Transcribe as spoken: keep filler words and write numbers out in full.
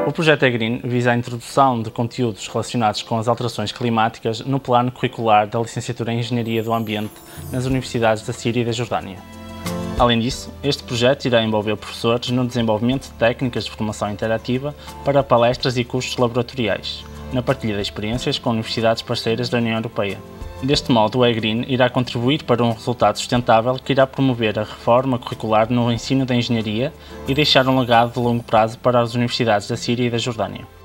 O projeto E-Green visa a introdução de conteúdos relacionados com as alterações climáticas no plano curricular da Licenciatura em Engenharia do Ambiente nas universidades da Síria e da Jordânia. Além disso, este projeto irá envolver professores no desenvolvimento de técnicas de formação interativa para palestras e cursos laboratoriais, na partilha de experiências com universidades parceiras da União Europeia. Deste modo, o E-Green irá contribuir para um resultado sustentável que irá promover a reforma curricular no ensino da engenharia e deixar um legado de longo prazo para as universidades da Síria e da Jordânia.